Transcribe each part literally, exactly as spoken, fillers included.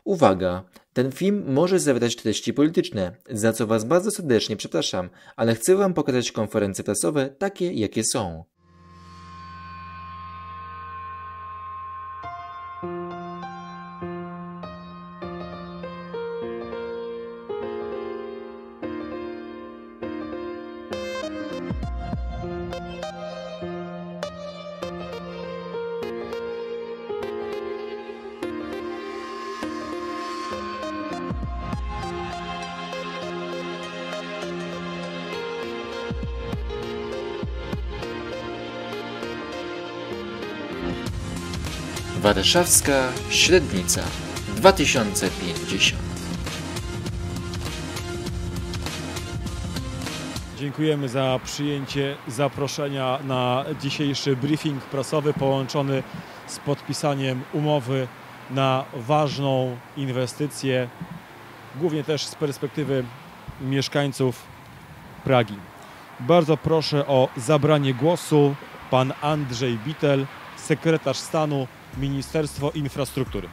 Uwaga! Ten film może zawierać treści polityczne, za co Was bardzo serdecznie przepraszam, ale chcę Wam pokazać konferencje prasowe takie, jakie są. Warszawska Średnica dwa tysiące pięćdziesiąt. Dziękujemy za przyjęcie zaproszenia na dzisiejszy briefing prasowy połączony z podpisaniem umowy na ważną inwestycję, głównie też z perspektywy mieszkańców Pragi. Bardzo proszę o zabranie głosu pan Andrzej Bittel, sekretarz stanu, Ministerstwo Infrastruktury.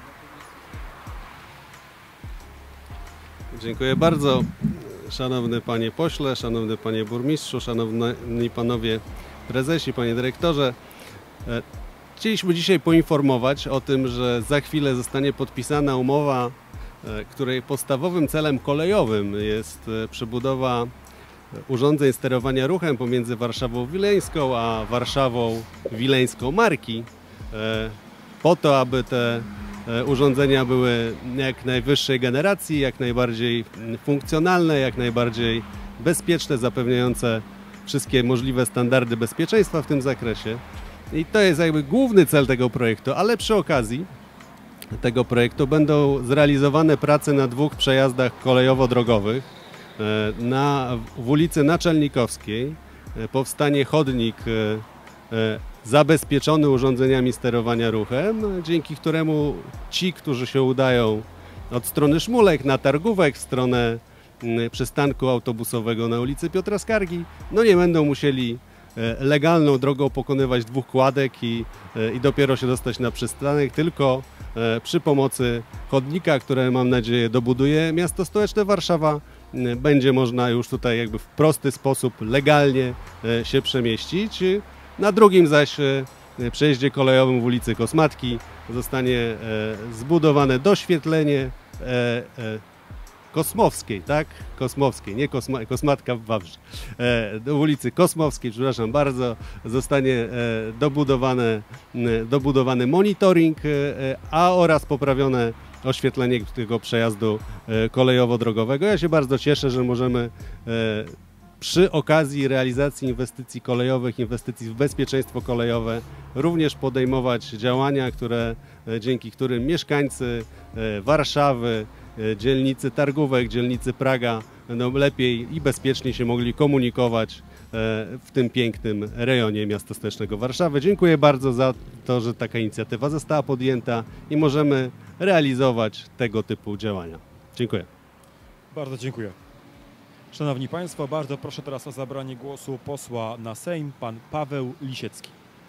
Dziękuję bardzo. Szanowny panie pośle, szanowny panie burmistrzu, szanowni panowie prezesi, panie dyrektorze. Chcieliśmy dzisiaj poinformować o tym, że za chwilę zostanie podpisana umowa, której podstawowym celem kolejowym jest przebudowa urządzeń sterowania ruchem pomiędzy Warszawą Wileńską a Warszawą Wileńską-Marki, po to, aby te urządzenia były jak najwyższej generacji, jak najbardziej funkcjonalne, jak najbardziej bezpieczne, zapewniające wszystkie możliwe standardy bezpieczeństwa w tym zakresie. I to jest jakby główny cel tego projektu, ale przy okazji tego projektu będą zrealizowane prace na dwóch przejazdach kolejowo-drogowych. Na, w ulicy Naczelnikowskiej powstanie chodnik zabezpieczony urządzeniami sterowania ruchem, dzięki któremu ci, którzy się udają od strony Szmulek na Targówek w stronę przystanku autobusowego na ulicy Piotra Skargi, no nie będą musieli legalną drogą pokonywać dwóch kładek i, i dopiero się dostać na przystanek, tylko przy pomocy chodnika, które mam nadzieję dobuduje miasto stołeczne Warszawa, będzie można już tutaj jakby w prosty sposób legalnie się przemieścić. Na drugim zaś przejeździe kolejowym w ulicy Kosmatki zostanie zbudowane doświetlenie Kosmowskiej, tak? Kosmowskiej, nie Kosma, Kosmatka w Wawrze. Do ulicy Kosmowskiej, przepraszam bardzo, zostanie dobudowane, dobudowany monitoring, a oraz poprawione oświetlenie tego przejazdu kolejowo-drogowego. Ja się bardzo cieszę, że możemy przy okazji realizacji inwestycji kolejowych, inwestycji w bezpieczeństwo kolejowe również podejmować działania, które, dzięki którym mieszkańcy Warszawy, dzielnicy Targówek, dzielnicy Praga będą lepiej i bezpieczniej się mogli komunikować w tym pięknym rejonie miasta stołecznego Warszawy. Dziękuję bardzo za to, że taka inicjatywa została podjęta i możemy realizować tego typu działania. Dziękuję. Bardzo dziękuję. Szanowni Państwo, bardzo proszę teraz o zabranie głosu posła na Sejm, pan Paweł Lisiecki.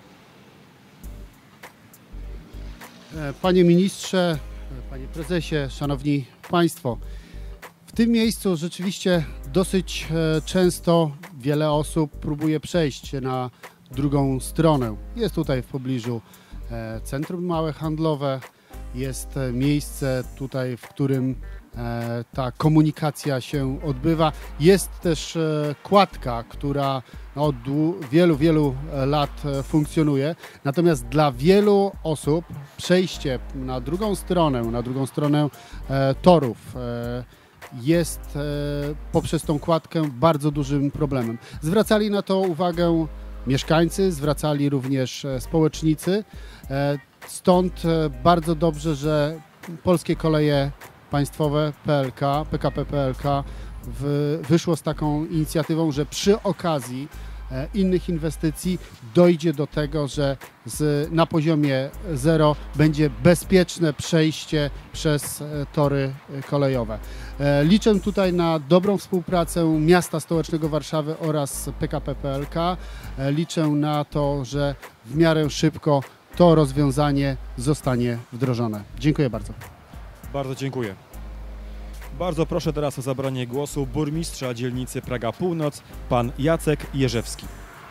Panie ministrze, panie prezesie, szanowni państwo. W tym miejscu rzeczywiście dosyć często wiele osób próbuje przejść na drugą stronę. Jest tutaj w pobliżu centrum małe handlowe, jest miejsce tutaj, w którym ta komunikacja się odbywa. Jest też kładka, która od wielu, wielu lat funkcjonuje. Natomiast dla wielu osób przejście na drugą stronę, na drugą stronę torów jest poprzez tą kładkę bardzo dużym problemem. Zwracali na to uwagę mieszkańcy, zwracali również społecznicy. Stąd bardzo dobrze, że Polskie Koleje Państwowe P L K, P K P P L K w, wyszło z taką inicjatywą, że przy okazji e, innych inwestycji dojdzie do tego, że z, na poziomie zero będzie bezpieczne przejście przez e, tory kolejowe. E, liczę tutaj na dobrą współpracę miasta stołecznego Warszawy oraz P K P P L K. E, liczę na to, że w miarę szybko to rozwiązanie zostanie wdrożone. Dziękuję bardzo. Bardzo dziękuję. Bardzo proszę teraz o zabranie głosu burmistrza dzielnicy Praga Północ, pan Jacek Jerzewski.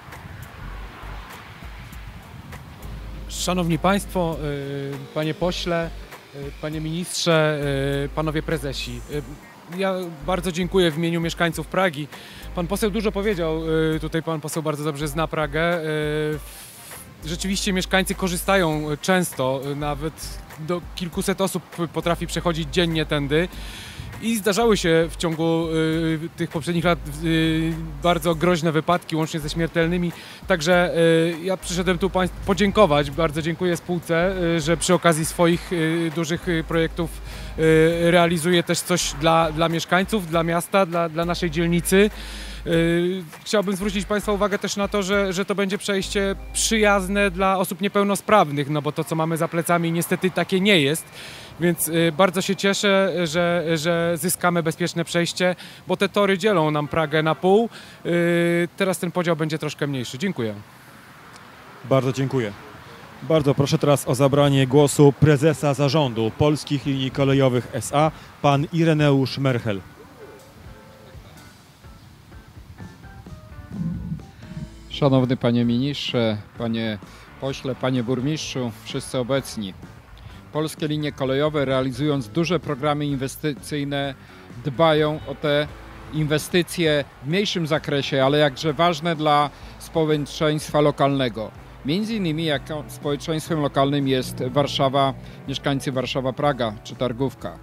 Szanowni Państwo, Panie Pośle, Panie Ministrze, Panowie Prezesi. Ja bardzo dziękuję w imieniu mieszkańców Pragi. Pan poseł dużo powiedział, tutaj pan poseł bardzo dobrze zna Pragę. Rzeczywiście mieszkańcy korzystają często, nawet do kilkuset osób potrafi przechodzić dziennie tędy. I zdarzały się w ciągu y, tych poprzednich lat y, bardzo groźne wypadki, łącznie ze śmiertelnymi. Także y, ja przyszedłem tu Państwu podziękować. Bardzo dziękuję spółce, y, że przy okazji swoich y, dużych y, projektów y, realizuje też coś dla, dla mieszkańców, dla miasta, dla, dla naszej dzielnicy. Yy, chciałbym zwrócić Państwa uwagę też na to, że, że to będzie przejście przyjazne dla osób niepełnosprawnych, no bo to, co mamy za plecami, niestety takie nie jest. Więc yy, bardzo się cieszę, że, że zyskamy bezpieczne przejście, bo te tory dzielą nam Pragę na pół. Yy, teraz ten podział będzie troszkę mniejszy. Dziękuję. Bardzo dziękuję. Bardzo proszę teraz o zabranie głosu prezesa zarządu Polskich Linii Kolejowych S A, pan Ireneusz Merchel. Szanowny Panie Ministrze, Panie Pośle, Panie Burmistrzu, wszyscy obecni. Polskie Linie Kolejowe, realizując duże programy inwestycyjne, dbają o te inwestycje w mniejszym zakresie, ale jakże ważne dla społeczeństwa lokalnego. Między innymi jak społeczeństwem lokalnym jest Warszawa, mieszkańcy Warszawa-Praga czy Targówka.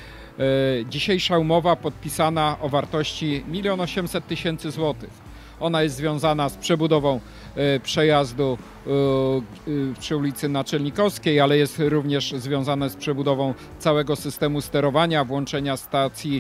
Dzisiejsza umowa podpisana o wartości milion osiemset tysięcy złotych. Ona jest związana z przebudową y, przejazdu y, y, przy ulicy Naczelnikowskiej, ale jest również związana z przebudową całego systemu sterowania, włączenia stacji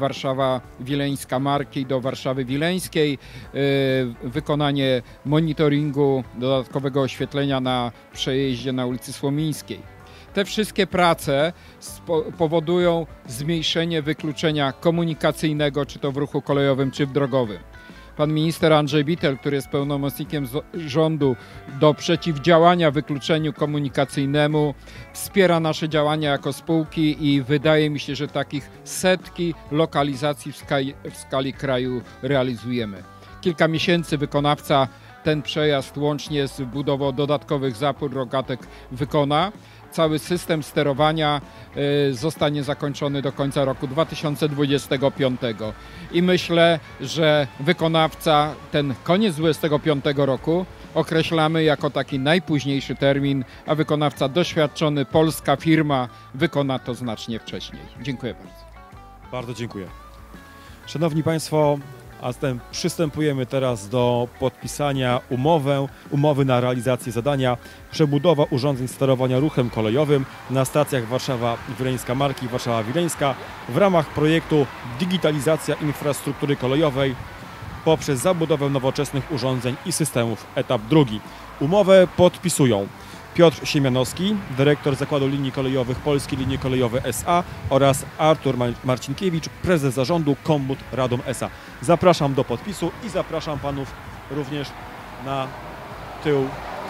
Warszawa-Wileńska-Marki do Warszawy-Wileńskiej, y, wykonanie monitoringu, dodatkowego oświetlenia na przejeździe na ulicy Słomińskiej. Te wszystkie prace powodują zmniejszenie wykluczenia komunikacyjnego, czy to w ruchu kolejowym, czy w drogowym. Pan minister Andrzej Bittel, który jest pełnomocnikiem rządu do przeciwdziałania wykluczeniu komunikacyjnemu, wspiera nasze działania jako spółki i wydaje mi się, że takich setki lokalizacji w skali, w skali kraju realizujemy. Kilka miesięcy wykonawca ten przejazd łącznie z budową dodatkowych zapór, rogatek wykona. Cały system sterowania zostanie zakończony do końca roku dwa tysiące dwudziestego piątego. I myślę, że wykonawca ten koniec dwudziestego piątego roku określamy jako taki najpóźniejszy termin, a wykonawca doświadczony, polska firma, wykona to znacznie wcześniej. Dziękuję bardzo. Bardzo dziękuję. Szanowni Państwo, a zatem przystępujemy teraz do podpisania umowę, umowy na realizację zadania przebudowa urządzeń sterowania ruchem kolejowym na stacjach Warszawa-Wileńska-Marki i Warszawa-Wileńska w ramach projektu Digitalizacja infrastruktury kolejowej poprzez zabudowę nowoczesnych urządzeń i systemów, etap drugi. Umowę podpisują Piotr Siemianowski, dyrektor Zakładu Linii Kolejowych Polskie Linie Kolejowe S A oraz Artur Marcinkiewicz, prezes zarządu Kombut Radom S A. Zapraszam do podpisu i zapraszam panów również na tył.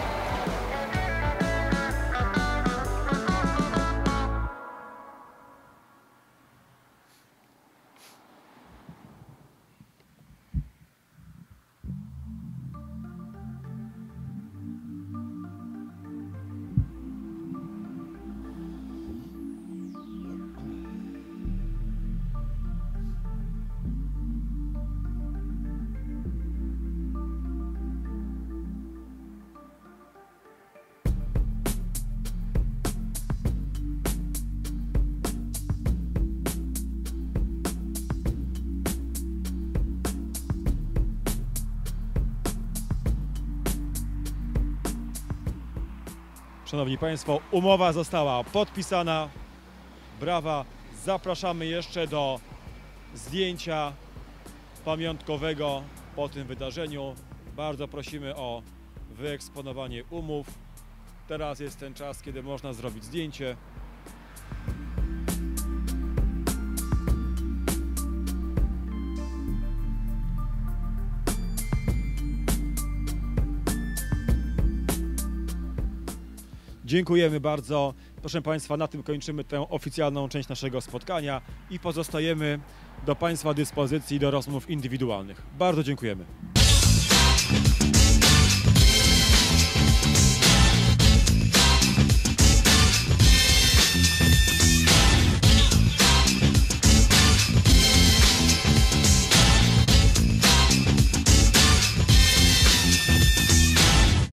Szanowni Państwo, umowa została podpisana. Brawa. Zapraszamy jeszcze do zdjęcia pamiątkowego po tym wydarzeniu. Bardzo prosimy o wyeksponowanie umów. Teraz jest ten czas, kiedy można zrobić zdjęcie. Dziękujemy bardzo. Proszę Państwa, na tym kończymy tę oficjalną część naszego spotkania i pozostajemy do Państwa dyspozycji do rozmów indywidualnych. Bardzo dziękujemy.